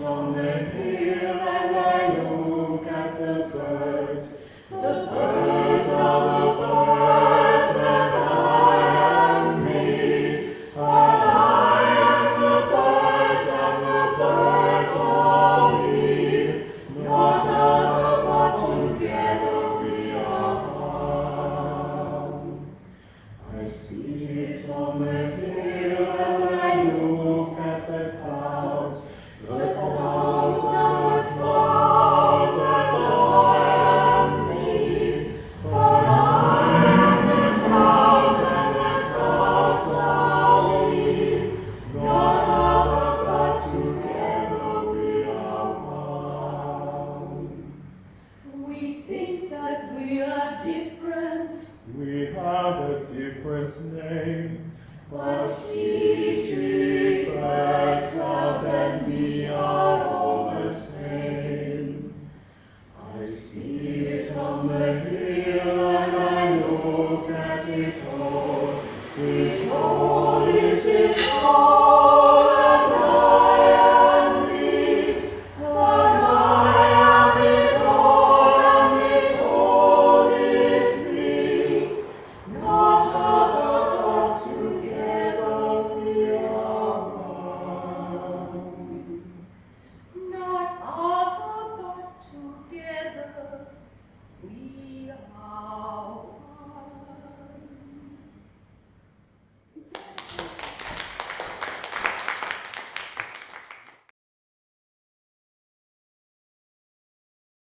on the hill and I look at the birds. The birds are the birds and I am me. But I am the birds and the birds are me. Not other, but together we are one. I see it on the hill and I look at the clouds. The clouds are the clouds and I am me. But I am the clouds and the clouds are me. Not other, but together we are one. We think that we are different. We have a different name. But sea, trees, birds, clouds, and we are all the same. I see it on the hill and I look at it all. It all is it all, and I am me. But I am it all, and it all is me. Not other, but together we are one. Not other, but together we are